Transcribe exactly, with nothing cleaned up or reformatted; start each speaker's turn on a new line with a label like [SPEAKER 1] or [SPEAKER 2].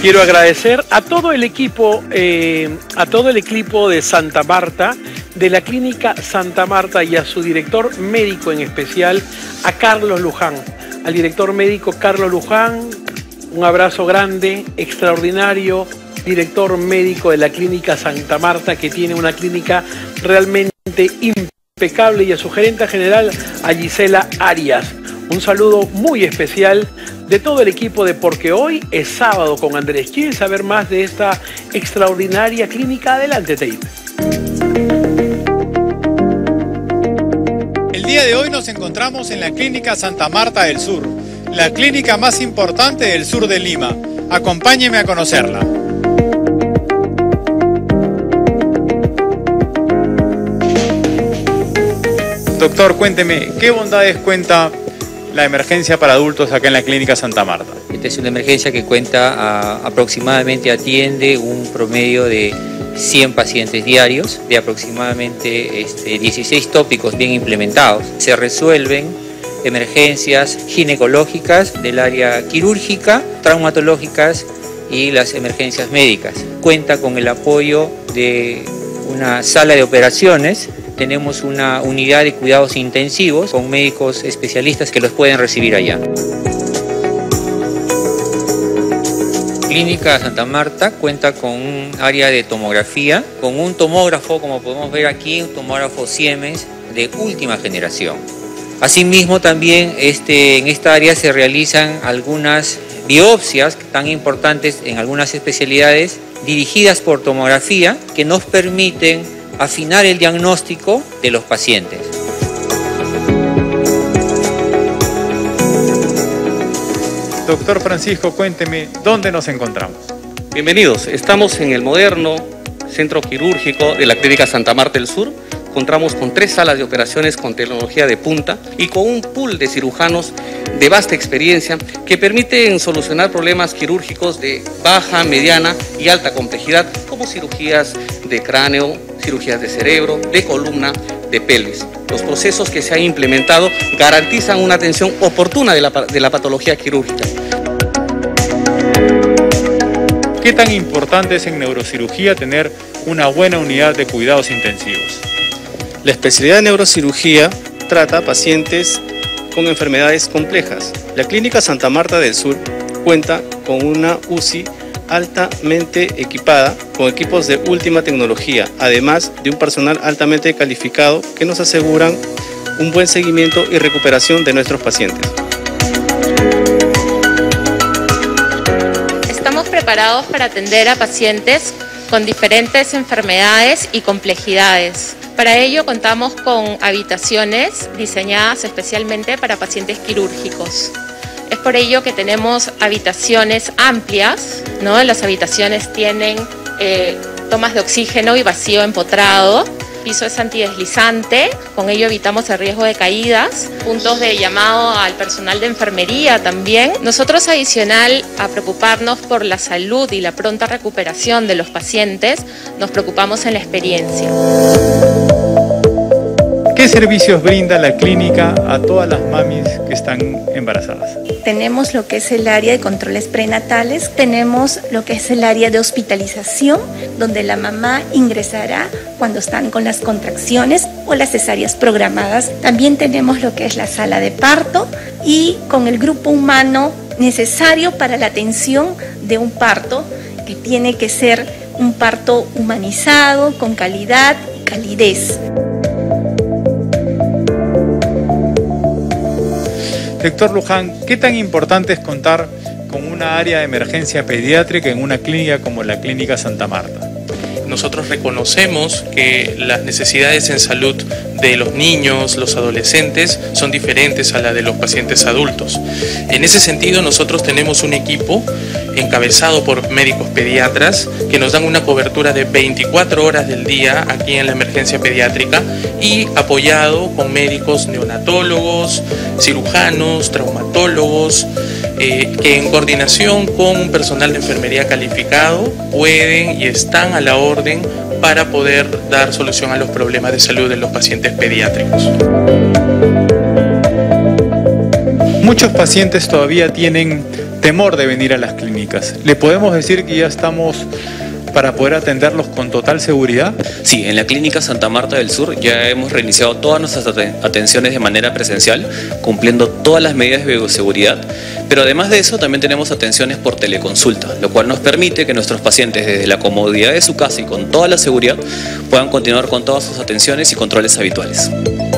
[SPEAKER 1] Quiero agradecer a todo el equipo, eh, a todo el equipo de Santa Marta, de la Clínica Santa Marta, y a su director médico en especial, a Carlos Luján. Al director médico Carlos Luján, un abrazo grande, extraordinario, director médico de la Clínica Santa Marta, que tiene una clínica realmente impecable, y a su gerente general, a Gisela Arias. Un saludo muy especial de todo el equipo de Porque Hoy es Sábado con Andrés. ¿Quieres saber más de esta extraordinaria clínica? Adelante, Tate.
[SPEAKER 2] El día de hoy nos encontramos en la Clínica Santa Marta del Sur, la clínica más importante del sur de Lima. Acompáñeme a conocerla. Doctor, cuénteme, ¿qué bondades cuenta la emergencia para adultos acá en la Clínica Santa Marta?
[SPEAKER 3] Esta es una emergencia que cuenta a, aproximadamente atiende un promedio de cien pacientes diarios, de aproximadamente este, dieciséis tópicos bien implementados. Se resuelven emergencias ginecológicas del área quirúrgica, traumatológicas y las emergencias médicas. Cuenta con el apoyo de una sala de operaciones. Tenemos una unidad de cuidados intensivos con médicos especialistas que los pueden recibir allá. Clínica Santa Marta cuenta con un área de tomografía, con un tomógrafo, como podemos ver aquí, un tomógrafo Siemens de última generación. Asimismo, también este, en esta área se realizan algunas biopsias tan importantes en algunas especialidades dirigidas por tomografía que nos permiten afinar el diagnóstico de los pacientes.
[SPEAKER 2] Doctor Francisco, cuénteme, ¿dónde nos encontramos?
[SPEAKER 4] Bienvenidos, estamos en el moderno centro quirúrgico de la Clínica Santa Marta del Sur. Contamos con tres salas de operaciones con tecnología de punta y con un pool de cirujanos de vasta experiencia que permiten solucionar problemas quirúrgicos de baja, mediana y alta complejidad, como cirugías de cráneo, cirugías de cerebro, de columna, de pelvis. Los procesos que se han implementado garantizan una atención oportuna de la, de la patología quirúrgica.
[SPEAKER 2] ¿Qué tan importante es en neurocirugía tener una buena unidad de cuidados intensivos?
[SPEAKER 5] La especialidad de neurocirugía trata a pacientes con enfermedades complejas. La Clínica Santa Marta del Sur cuenta con una U C I altamente equipada con equipos de última tecnología, además de un personal altamente calificado que nos aseguran un buen seguimiento y recuperación de nuestros pacientes.
[SPEAKER 6] Estamos preparados para atender a pacientes con diferentes enfermedades y complejidades. Para ello contamos con habitaciones diseñadas especialmente para pacientes quirúrgicos. Es por ello que tenemos habitaciones amplias, ¿no? Las habitaciones tienen eh, tomas de oxígeno y vacío empotrado. El piso es antideslizante, con ello evitamos el riesgo de caídas. Puntos de llamado al personal de enfermería también. Nosotros, adicional a preocuparnos por la salud y la pronta recuperación de los pacientes, nos preocupamos en la experiencia.
[SPEAKER 2] ¿Qué servicios brinda la clínica a todas las mamis que están embarazadas?
[SPEAKER 7] Tenemos lo que es el área de controles prenatales, tenemos lo que es el área de hospitalización, donde la mamá ingresará cuando están con las contracciones o las cesáreas programadas. También tenemos lo que es la sala de parto y con el grupo humano necesario para la atención de un parto, que tiene que ser un parto humanizado, con calidad y calidez.
[SPEAKER 2] Doctor Luján, ¿qué tan importante es contar con una área de emergencia pediátrica en una clínica como la Clínica Santa Marta?
[SPEAKER 8] Nosotros reconocemos que las necesidades en salud de los niños, los adolescentes, son diferentes a las de los pacientes adultos. En ese sentido, nosotros tenemos un equipo encabezado por médicos pediatras que nos dan una cobertura de veinticuatro horas del día aquí en la emergencia pediátrica y apoyado con médicos neonatólogos, cirujanos, traumatólogos, eh, que en coordinación con un personal de enfermería calificado pueden y están a la orden para poder dar solución a los problemas de salud de los pacientes pediátricos.
[SPEAKER 2] Muchos pacientes todavía tienen temor de venir a las clínicas. ¿Le podemos decir que ya estamos para poder atenderlos con total seguridad?
[SPEAKER 9] Sí, en la Clínica Santa Marta del Sur ya hemos reiniciado todas nuestras atenciones de manera presencial, cumpliendo todas las medidas de bioseguridad, pero además de eso también tenemos atenciones por teleconsulta, lo cual nos permite que nuestros pacientes desde la comodidad de su casa y con toda la seguridad puedan continuar con todas sus atenciones y controles habituales.